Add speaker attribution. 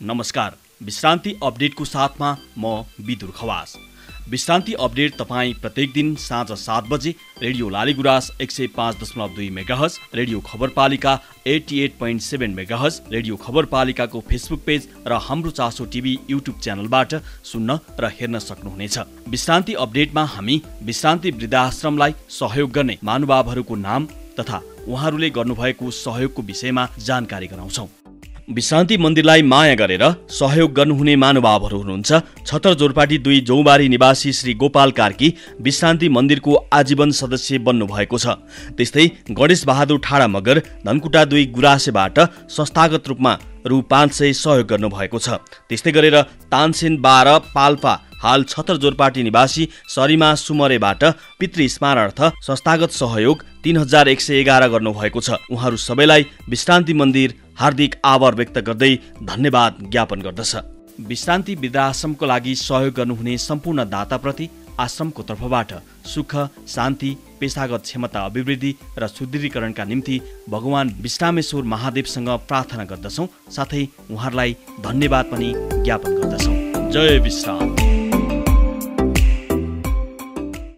Speaker 1: नमस्कार, विश्रान्ति अपडेटको साथमा म विदुर खवास। विश्रान्ति अपडेट तपाईँ प्रत्येक दिन साँझ 7 बजे radio Laligurans 105.2 megahertz, radio Khabarpalika 88.7 megahertz, radio खबरपालिकाको फेसबुक पेज र हाम्रो चासो टिभी युट्युब च्यानलबाट सुन्न र हेर्न सक्नुहुनेछ। विश्रान्ति अपडेटमा हामी विश्रान्ति वृद्धाश्रमलाई सहयोग गर्ने महानुभावहरूको नाम तथा उहाँहरूले गर्नुभएको सहयोगको विषयमा जानकारी गराउँछौँ। विश्रान्ति मन्दिरलाई माया गरेर सहयोग गर्नुहुने महानुभावहरू हुनुहुन्छ छतर जोरपाटी 2 जौबारी निवासी श्री गोपाल कार्की, विश्रान्ति मन्दिरको आजीवन सदस्य बन्नु भएको छ। त्यस्तै गणेश बहादुर ठाडा मगर धनकुटा 2 गुराँसेबाट संस्थागत रूपमा रु 500 सहयोग गर्नु भएको छ। त्यस्तै गरेर तानसेन 12 पाल्पा हाल छतर जोरपाटी निवासी सरिमा सुमरेबाट पितृ स्मरणार्थ संस्थागत सहयोग 3111 गर्नुभएको छ। उहाँहरू सबैलाई विश्रान्ति मन्दिर हार्दिक आभार व्यक्त गर्दै धन्यवाद ज्ञापन गर्दछ। विश्रान्ति वृद्धाश्रमको लागि सहयोग गर्नुहुने सम्पूर्ण दाताप्रति आश्रमको तर्फबाट सुख, शान्ति, पेशागत क्षमता अभिवृद्धि र सुदृढीकरणका निम्ति भगवान विश्रामेश्वर महादेवसँग प्रार्थना गर्दछौँ। साथै उहाँहरूलाई धन्यवाद पनि ज्ञापन गर्दछौँ। जय विश्राम।